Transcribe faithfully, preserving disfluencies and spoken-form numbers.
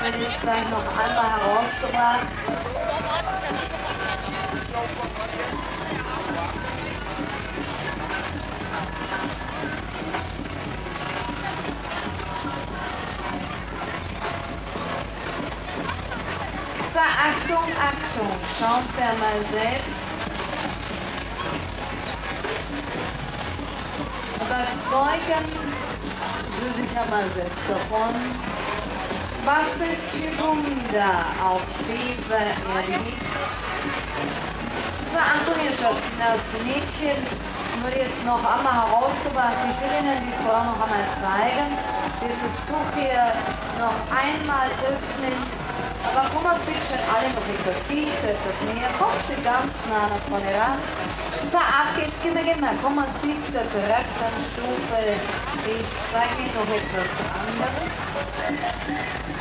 wird jetzt gleich noch einmal herausgebracht. So, Achtung, Achtung, schauen Sie einmal selbst. Überzeugen Sie sich einmal selbst davon, was es für Wunder auf dieser Erde gibt. So, Achtung, ihr Schöpfen, das Mädchen wird jetzt noch einmal herausgebracht. Ich will Ihnen die Frau noch einmal zeigen. Dieses Tuch hier noch einmal öffnen. Aber kommen Sie bitte schön alle noch etwas dichter, etwas näher. Kommen Sie ganz nah nach vorne ran. So, ab geht's, gehen wir, gehen wir. Kommen Sie bis zur direkten Stufe. Ich zeige Ihnen noch etwas anderes.